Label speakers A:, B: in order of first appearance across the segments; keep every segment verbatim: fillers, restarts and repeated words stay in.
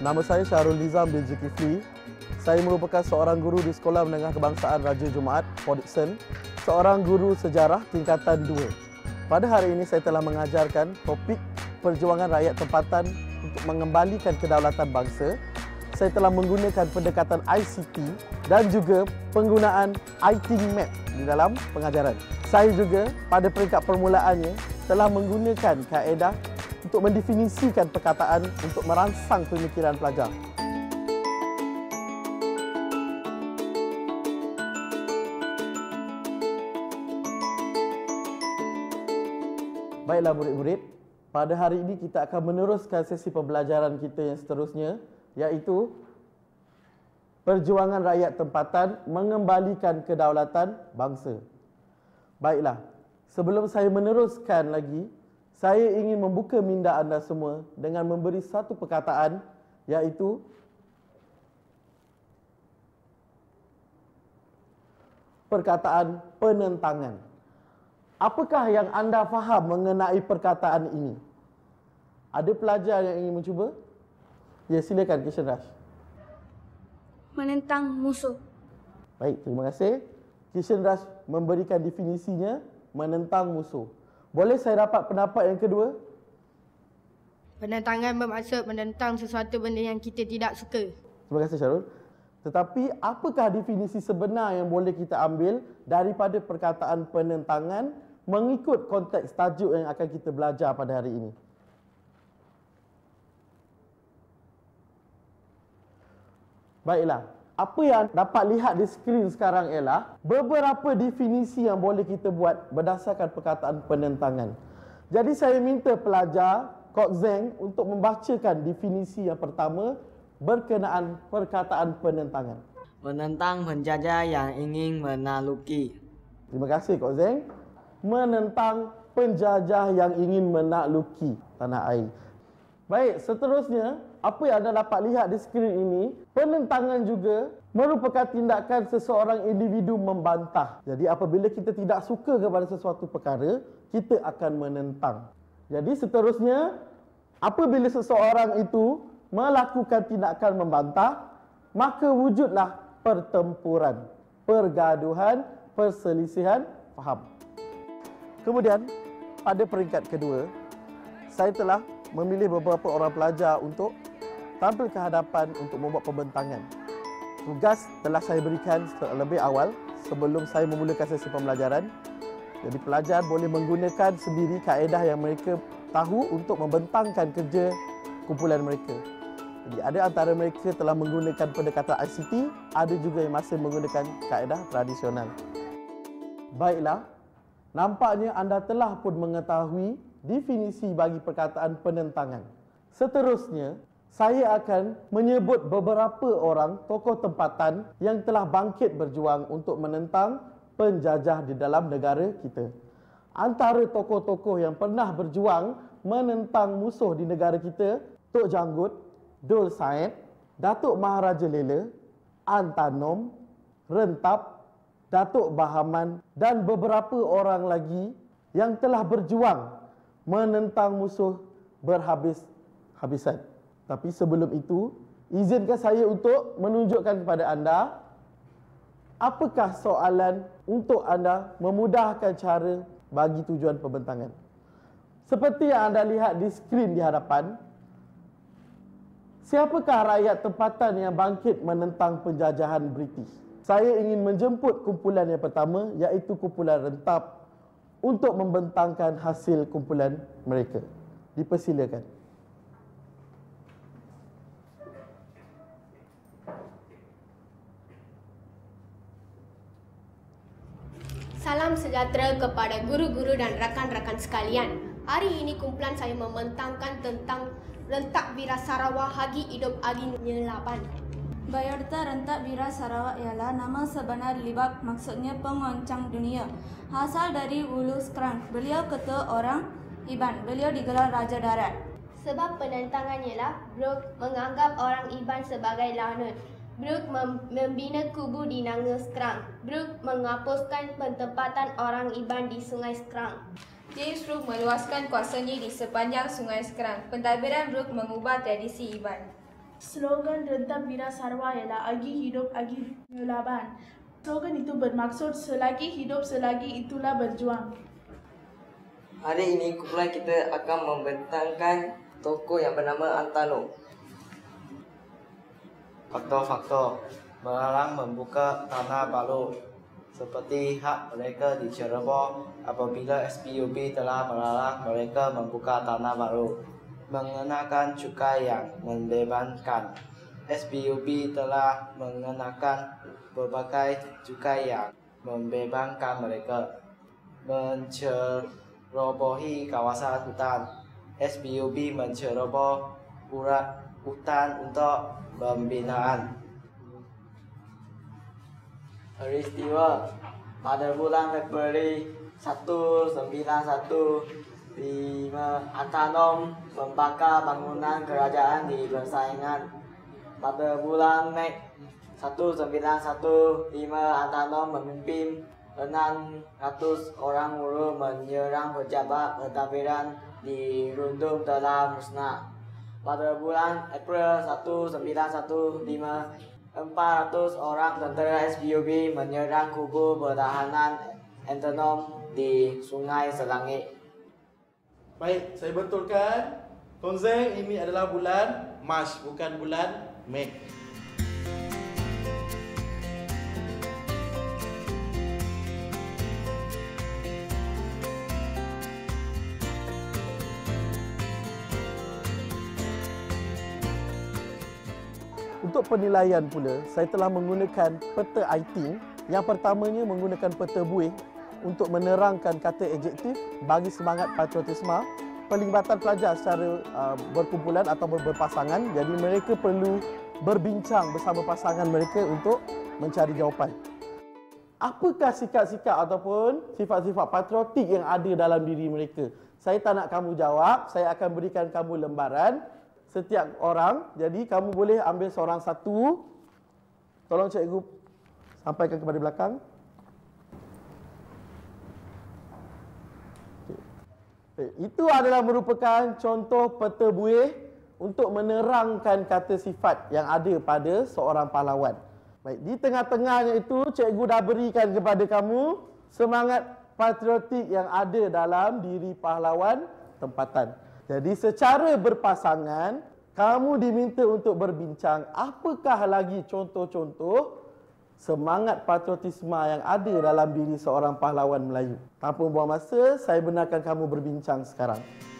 A: Nama saya Syahrul Nizam bin Zulkifli. Saya merupakan seorang guru di Sekolah Menengah Kebangsaan Raja Jumaat, Port Dickson, seorang guru sejarah tingkatan dua. Pada hari ini saya telah mengajarkan topik perjuangan rakyat tempatan untuk mengembalikan kedaulatan bangsa. Saya telah menggunakan pendekatan I C T dan juga penggunaan I T map di dalam pengajaran. Saya juga pada peringkat permulaannya telah menggunakan kaedah untuk mendefinisikan perkataan untuk merangsang pemikiran pelajar. Baiklah murid-murid, pada hari ini kita akan meneruskan sesi pembelajaran kita yang seterusnya, iaitu perjuangan rakyat tempatan mengembalikan kedaulatan bangsa. Baiklah, sebelum saya meneruskan lagi, saya ingin membuka minda anda semua dengan memberi satu perkataan, iaitu perkataan penentangan. Apakah yang anda faham mengenai perkataan ini? Ada pelajar yang ingin mencuba? Ya, silakan Kishan Rush.
B: Menentang musuh.
A: Baik, terima kasih. Kishan Rush memberikan definisinya, menentang musuh. Boleh saya dapat pendapat yang kedua?
B: Penentangan bermaksud menentang sesuatu benda yang kita tidak suka.
A: Terima kasih Syarul. Tetapi apakah definisi sebenar yang boleh kita ambil daripada perkataan penentangan mengikut konteks tajuk yang akan kita belajar pada hari ini? Baiklah, apa yang dapat lihat di skrin sekarang ialah beberapa definisi yang boleh kita buat berdasarkan perkataan penentangan. Jadi saya minta pelajar Kok Zeng untuk membacakan definisi yang pertama berkenaan perkataan penentangan.
C: Menentang penjajah yang ingin menakluki.
A: Terima kasih Kok Zeng. Menentang penjajah yang ingin menakluki tanah air. Baik, seterusnya, apa yang anda dapat lihat di skrin ini, penentangan juga merupakan tindakan seseorang individu membantah. Jadi apabila kita tidak suka kepada sesuatu perkara, kita akan menentang. Jadi seterusnya, apabila seseorang itu melakukan tindakan membantah, maka wujudlah pertempuran, pergaduhan, perselisihan faham. Kemudian, pada peringkat kedua, saya telah memilih beberapa orang pelajar untuk tampil ke hadapan untuk membuat pembentangan. Tugas telah saya berikan lebih awal sebelum saya memulakan sesi pembelajaran. Jadi pelajar boleh menggunakan sendiri kaedah yang mereka tahu untuk membentangkan kerja kumpulan mereka. Jadi ada antara mereka telah menggunakan pendekatan I C T, ada juga yang masih menggunakan kaedah tradisional. Baiklah, nampaknya anda telah pun mengetahui definisi bagi perkataan penentangan. Seterusnya, saya akan menyebut beberapa orang tokoh tempatan yang telah bangkit berjuang untuk menentang penjajah di dalam negara kita. Antara tokoh-tokoh yang pernah berjuang menentang musuh di negara kita, Tok Janggut, Dul Said, Datuk Maharaja Lela, Antanom, Rentap, Datuk Bahaman dan beberapa orang lagi yang telah berjuang menentang musuh berhabis-habisan. Tapi sebelum itu, izinkan saya untuk menunjukkan kepada anda apakah soalan untuk anda memudahkan cara bagi tujuan pembentangan. Seperti yang anda lihat di skrin di hadapan, siapakah rakyat tempatan yang bangkit menentang penjajahan British? Saya ingin menjemput kumpulan yang pertama, iaitu kumpulan Rentap, untuk membentangkan hasil kumpulan mereka. Dipersilakan.
D: Salam sejahtera kepada guru-guru dan rakan-rakan sekalian. Hari ini kumpulan saya membentangkan tentang Rentak Bira Sarawak Hagi Hidup Agi Nyelaban.
E: Biodata Rentak Bira Sarawak ialah nama sebenar Libak, maksudnya pengoncang dunia. Asal dari Hulu Sekarang. Beliau ketua orang Iban. Beliau digelar Raja Darat.
D: Sebab penentangan ialah Brooke menganggap orang Iban sebagai lanut. Brooke mem- membina kubu di Nanga Sekarang. Brooke menghapuskan penempatan orang Iban di Sungai Sekarang.
F: James Brooke meluaskan kuasanya di sepanjang Sungai Sekarang. Pentadbiran Brooke mengubah tradisi Iban. Slogan Rentang Wira Sarwa ialah Agi Hidup Agi Melaban. Slogan itu bermaksud selagi hidup selagi itulah berjuang.
C: Hari ini kumpulan kita akan membentangkan tokoh yang bernama Antano.
G: Faktor-faktor melarang membuka tanah baru seperti hak mereka diceroboh apabila S P U B telah melarang mereka membuka tanah baru. Mengenakan cukai yang membebankan. S P U B telah mengenakan berbagai cukai yang membebankan mereka. Mencerobohi kawasan hutan. S P U B menceroboh urat hutan untuk pembinaan. Peristiwa pada bulan Februari seribu sembilan ratus lima Antano membakar bangunan kerajaan di persaingan. Pada bulan Mei seribu sembilan ratus lima Antano memimpin enam ratus orang buruh menyerang pejabat pentadbiran di Rundung telah musnah. Pada bulan April seribu sembilan ratus lima, empat ratus orang tentera S P U B menyerang kubu pertahanan Antano di Sungai Selangit.
A: Baik, saya betulkan. Tuan Zeng, ini adalah bulan Mac, bukan bulan Mei. Untuk penilaian pula, saya telah menggunakan peta I T. Yang pertamanya menggunakan peta buih untuk menerangkan kata adjektif bagi semangat patriotisme. Pelibatan pelajar secara uh, berkumpulan atau berpasangan. Jadi mereka perlu berbincang bersama pasangan mereka untuk mencari jawapan. Apakah sikap-sikap ataupun sifat-sifat patriotik yang ada dalam diri mereka? Saya tak nak kamu jawab, saya akan berikan kamu lembaran. Setiap orang, jadi kamu boleh ambil seorang satu. Tolong cikgu sampaikan kepada belakang. Okay. Itu adalah merupakan contoh peta buih untuk menerangkan kata sifat yang ada pada seorang pahlawan. Baik, di tengah-tengahnya itu cikgu dah berikan kepada kamu semangat patriotik yang ada dalam diri pahlawan tempatan. Jadi secara berpasangan, kamu diminta untuk berbincang apakah lagi contoh-contoh semangat patriotisme yang ada dalam diri seorang pahlawan Melayu. Tanpa buang masa, saya benarkan kamu berbincang sekarang.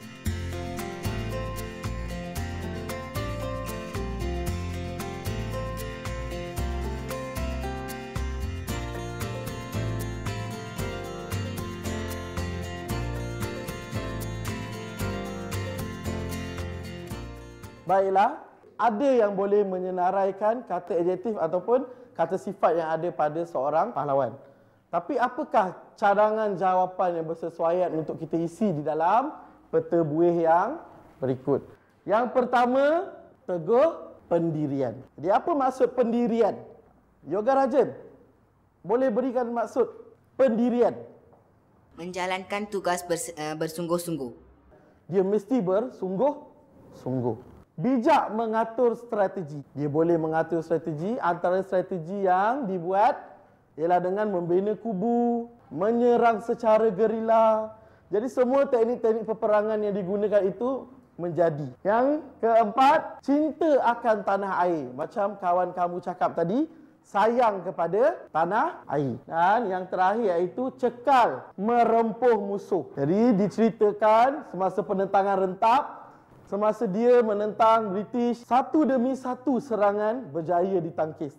A: Baiklah, ada yang boleh menyenaraikan kata adjektif ataupun kata sifat yang ada pada seorang pahlawan. Tapi apakah cadangan jawapan yang bersesuaian untuk kita isi di dalam peta buih yang berikut? Yang pertama, teguh pendirian. Jadi apa maksud pendirian? Yoga Rajan, boleh berikan maksud pendirian?
H: Menjalankan tugas bers- uh, bersungguh-sungguh.
A: Dia mesti bersungguh-sungguh. Bijak mengatur strategi. Dia boleh mengatur strategi. Antara strategi yang dibuat ialah dengan membina kubu, menyerang secara gerila. Jadi semua teknik-teknik peperangan yang digunakan itu menjadi. Yang keempat, cinta akan tanah air. Macam kawan kamu cakap tadi, sayang kepada tanah air. Dan yang terakhir iaitu cekal merempuh musuh. Jadi diceritakan semasa penentangan rentap, semasa dia menentang British, satu demi satu serangan berjaya ditangkis.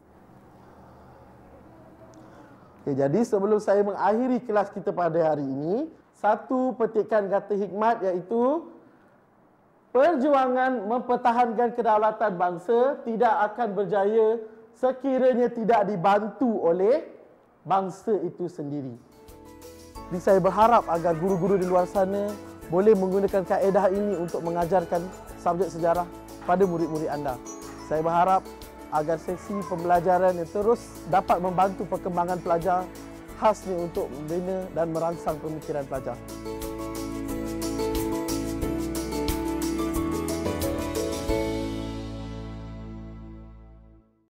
A: Okay, jadi sebelum saya mengakhiri kelas kita pada hari ini, satu petikan kata hikmat iaitu perjuangan mempertahankan kedaulatan bangsa tidak akan berjaya sekiranya tidak dibantu oleh bangsa itu sendiri. Jadi saya berharap agar guru-guru di luar sana boleh menggunakan kaedah ini untuk mengajarkan subjek sejarah pada murid-murid anda. Saya berharap agar sesi pembelajaran yang terus dapat membantu perkembangan pelajar, khasnya untuk membina dan merangsang pemikiran pelajar.